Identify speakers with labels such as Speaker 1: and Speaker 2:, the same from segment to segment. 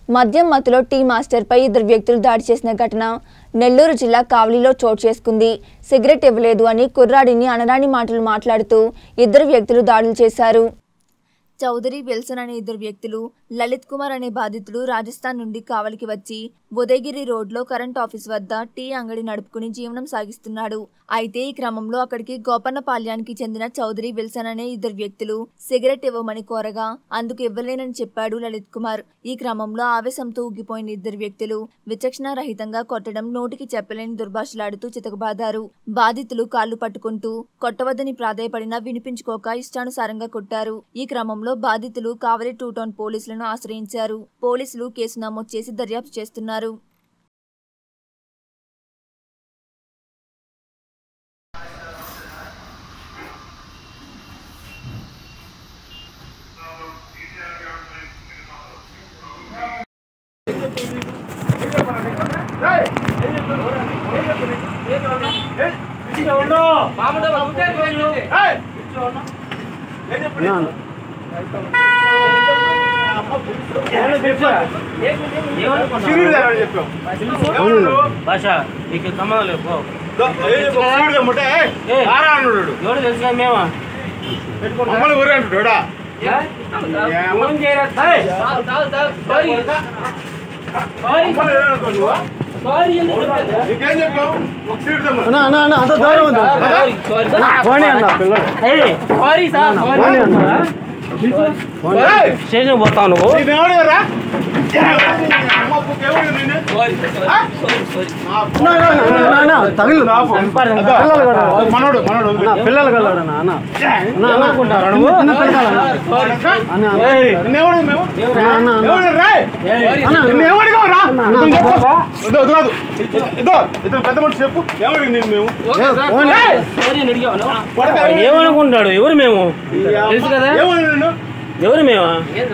Speaker 1: మద్యం మత్తులో టీ మాస్టర్పై ఇద్దరు వ్యక్తులు దాడి చేసిన ఘటన నెల్లూరు జిల్లా కావలిలో చోటు చేసుకుంది. సిగరెట్ ఇవ్వలేదు అని కుర్రాడిని అనరాని మాటలు మాట్లాడుతూ ఇద్దరు వ్యక్తులు దాడులు చేశారు. చౌదరి విల్సన్ అనే ఇద్దరు వ్యక్తులు, లలిత్ కుమార్ అనే బాధితుడు రాజస్థాన్ నుండి కావలికి వచ్చి ఉదయగిరి రోడ్లో కరెంట్ ఆఫీస్ వద్ద టీ అంగడి నడుపుకుని జీవనం సాగిస్తున్నాడు. అయితే ఈ క్రమంలో అక్కడికి గోపన్నపాళ్యానికి చెందిన చౌదరి విల్సన్ అనే ఇద్దరు వ్యక్తులు సిగరెట్ ఇవ్వమని కోరగా అందుకు ఇవ్వలేనని చెప్పాడు లలిత్ కుమార్. ఈ క్రమంలో ఆవేశంతో ఊగిపోయిన ఇద్దరు వ్యక్తులు విచక్షణ రహితంగా కొట్టడం, నోటికి చెప్పలేని దుర్భాషలాడుతూ చితకబాదారు. బాధితులు కాళ్లు పట్టుకుంటూ కొట్టవద్దని ప్రాధేయపడినా వినిపించుకోక ఇష్టానుసారంగా కొట్టారు. ఈ క్రమంలో బాధితులు కావలి 2 టౌన్ పోలీసులను ఆశ్రయించారు. పోలీసులు కేసు నమోదు చేసి దర్యాప్తు చేస్తున్నారు.
Speaker 2: భాష నీకు సంబంధం లేదు. ఎవరు తెలుసుగా మేము స్టేషన్ పోతావు నువ్వు.
Speaker 3: పిల్లలు పెద్ద మనిషి చెప్పు
Speaker 2: ఏమనుకుంటాడు? ఎవరు మేము తెలుసు కదా. ఎవరు మేమా?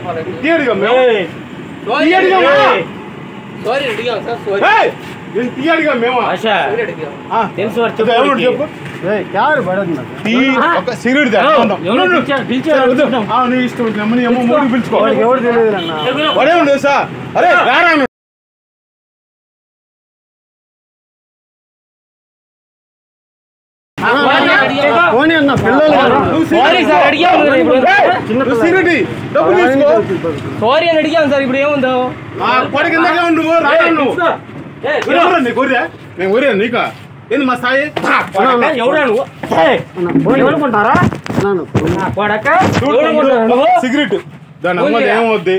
Speaker 3: సారీ అని అడిగాను సార్. ఇప్పుడు ఏముందో నీకా ఏంది మా స్థాయి? సిగరెట్ దాని అమ్మది ఏమవుద్ది?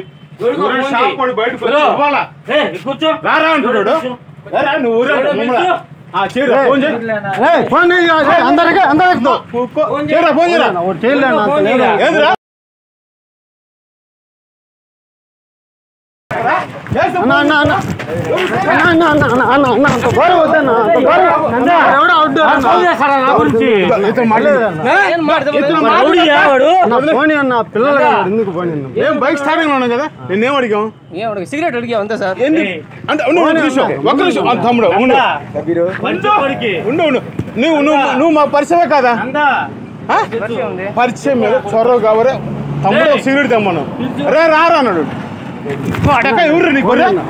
Speaker 3: కూర్చో రారా అంటున్నాడు. నువ్వు అందరికీ బైక్ స్టార్టింగ్ లో ఉన్నాం కదా. నేనేం అడిగాం?
Speaker 2: సిగరెట్ అడిగా అంతే సార్.
Speaker 3: తమ్ముడు నువ్వు మా పరిచయమే కదా. పరిచయం మీద చొరవ కావరే తమ్ముడు సిగరెట్ తెమ్మను. రే రారా అన్నాడు. ఎవరు నీకు